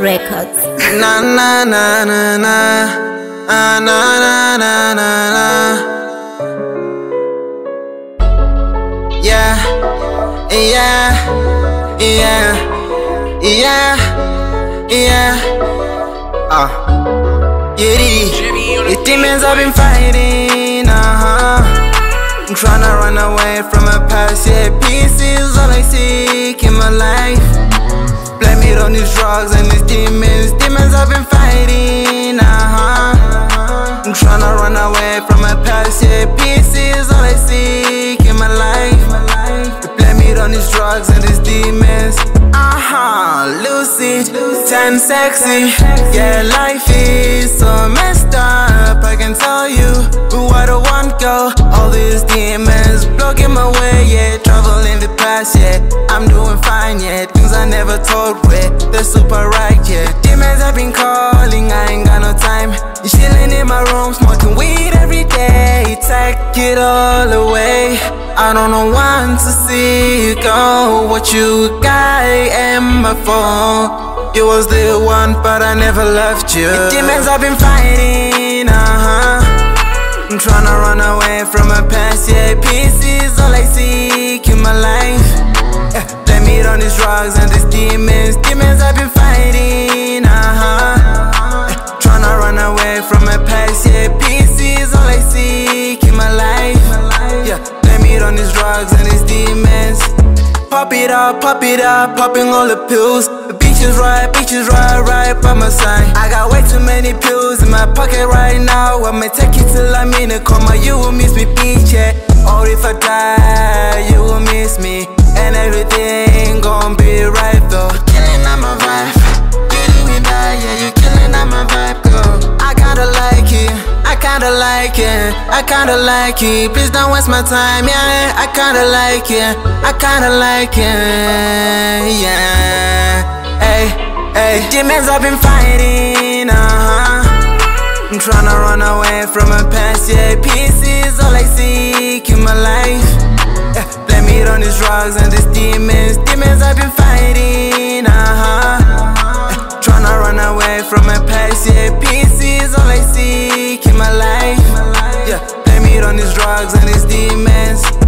Records. Na na na na na, na na na na na. Yeah, yeah, yeah, yeah, yeah. The demons I've been fighting, I'm tryna run away from my past, yeah. Peace is all I seek in my life. Blame it on these drugs and these demons. Demons I've been fighting, I'm tryna run away from my past, yeah. Peace is all I seek in my life. Blame it on these drugs and these demons. Lucid, tan sexy. Yeah, life is so messed up, I can tell you. Where I want go, all these demons blocking my way, yeah. Traveling the past, yeah. I'm doing fine, yeah. Things I never told, where they're super right, yeah. Demons have been calling, I ain't got no time. You chilling in my room, smoking weed every day. Take it all away. I don't know when to see you go. What you got in my phone? You was the one, but I never left you. The demons I've been fighting, I'm tryna run away from my past, yeah. Peace is all I seek in my life. Blame it on these drugs and these demons. Demons I've been fighting, tryna run away from my past, yeah. Peace is all I seek in my life. Yeah, blame it on these drugs and these demons. Pop it up, popping all the pills. The bitches right by my side. I got way too many pills in my pocket right now. I'ma take it till I'm in a coma. You will miss me, bitch, yeah. Or if I die, you will miss me. And everything gon' be right though. You're killing on my vibe. You doing bad, yeah, you're killing on my vibe, girl. I kinda like it, I kinda like it, I kinda like it. Please don't waste my time, yeah. I kinda like it, I kinda like it, yeah. Hey, hey, demons I've been fighting, I'm tryna run away from my past, yeah. Peace is all I seek in my life. Yeah, blame it on these drugs and these demons. Demons I've been fighting, tryna run away from my past, yeah. Peace is all I seek in my life. Yeah, blame it on these drugs and these demons.